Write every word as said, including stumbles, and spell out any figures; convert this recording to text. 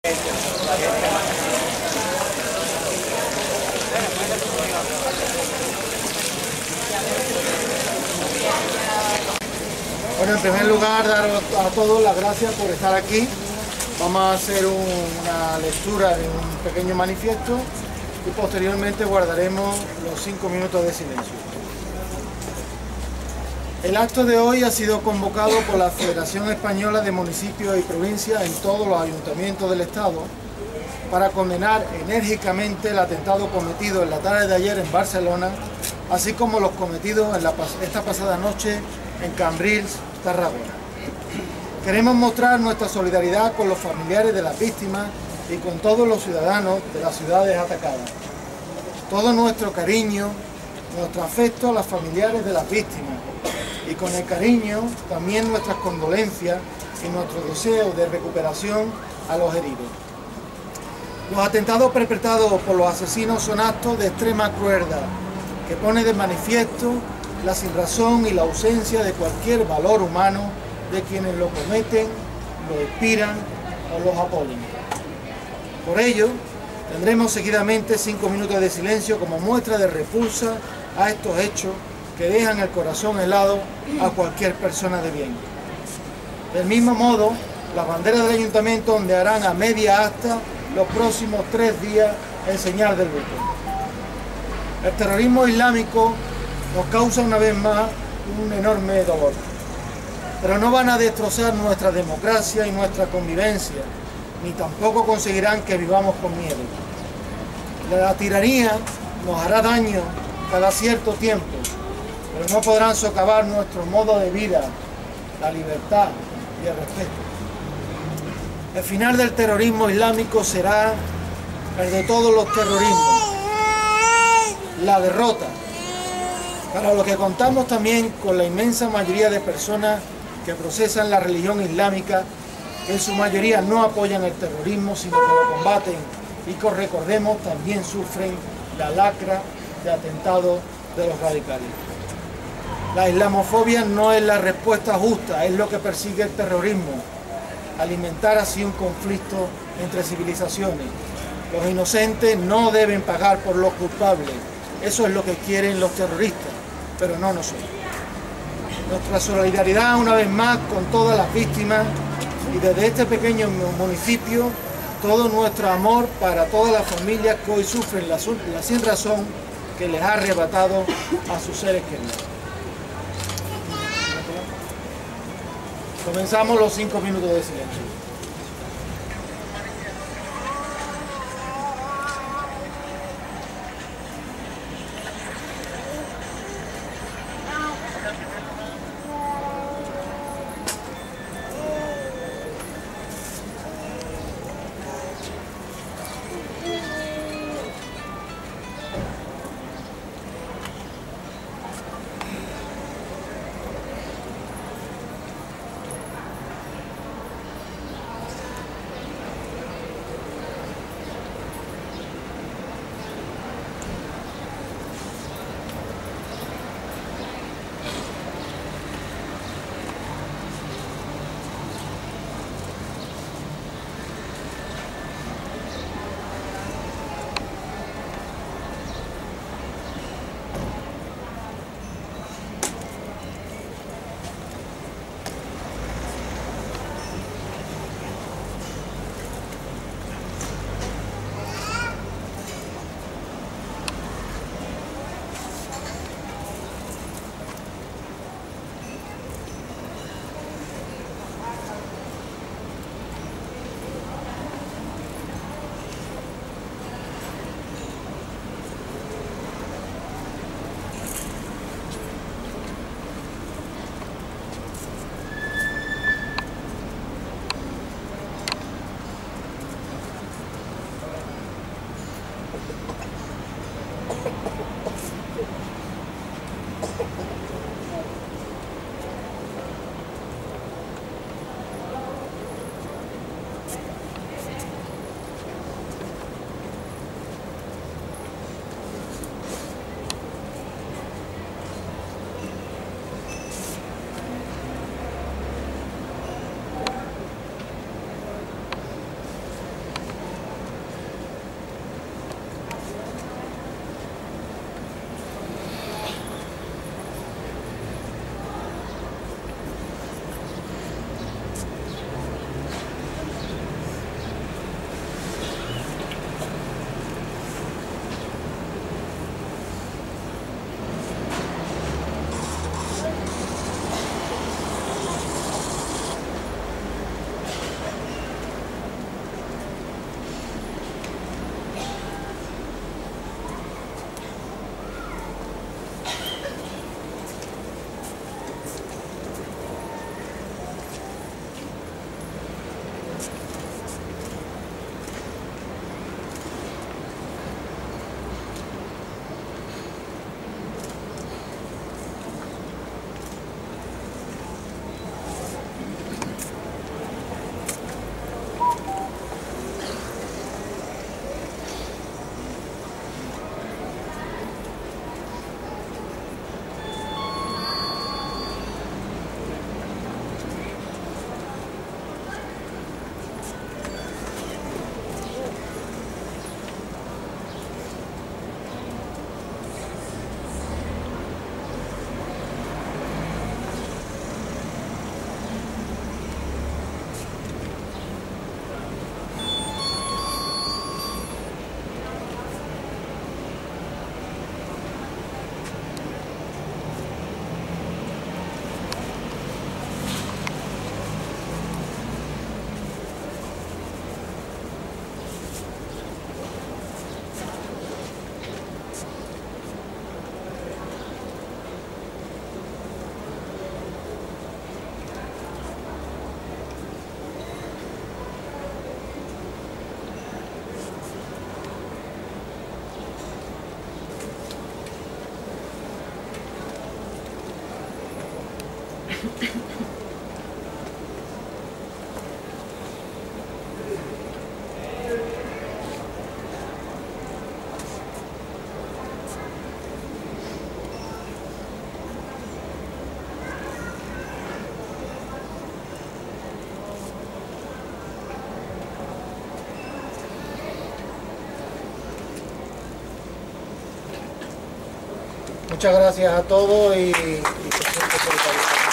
Bueno, en primer lugar, dar a todos las gracias por estar aquí. Vamos a hacer un, una lectura de un pequeño manifiesto y posteriormente guardaremos los cinco minutos de silencio. El acto de hoy ha sido convocado por la Federación Española de Municipios y Provincias en todos los ayuntamientos del Estado para condenar enérgicamente el atentado cometido en la tarde de ayer en Barcelona, así como los cometidos en la, esta pasada noche en Cambrils, Tarragona. Queremos mostrar nuestra solidaridad con los familiares de las víctimas y con todos los ciudadanos de las ciudades atacadas. Todo nuestro cariño, nuestro afecto a los familiares de las víctimas y con el cariño también nuestras condolencias y nuestro deseo de recuperación a los heridos. Los atentados perpetrados por los asesinos son actos de extrema crueldad que pone de manifiesto la sinrazón y la ausencia de cualquier valor humano de quienes lo cometen, lo inspiran o los apoyan. Por ello, tendremos seguidamente cinco minutos de silencio como muestra de repulsa a estos hechos que dejan el corazón helado a cualquier persona de bien. Del mismo modo, las banderas del ayuntamiento ondearán a media asta los próximos tres días en señal del luto. El terrorismo islámico nos causa una vez más un enorme dolor, pero no van a destrozar nuestra democracia y nuestra convivencia, ni tampoco conseguirán que vivamos con miedo. La tiranía nos hará daño cada cierto tiempo, pero no podrán socavar nuestro modo de vida, la libertad y el respeto. El final del terrorismo islámico será el de todos los terrorismos, la derrota, para lo que contamos también con la inmensa mayoría de personas que procesan la religión islámica, que en su mayoría no apoyan el terrorismo, sino que lo combaten y que, recordemos, también sufren la lacra de atentados de los radicales. La islamofobia no es la respuesta justa, es lo que persigue el terrorismo, alimentar así un conflicto entre civilizaciones. Los inocentes no deben pagar por los culpables, eso es lo que quieren los terroristas, pero no nosotros. Nuestra solidaridad una vez más con todas las víctimas y desde este pequeño municipio todo nuestro amor para todas las familias que hoy sufren la, la sinrazón que les ha arrebatado a sus seres queridos. Comenzamos los cinco minutos de silencio. Muchas gracias a todos y, y por supuesto, por el